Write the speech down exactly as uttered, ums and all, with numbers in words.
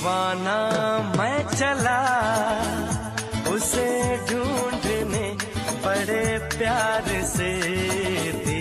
दीवाना मैं चला उसे ढूंढने बड़े प्यार से।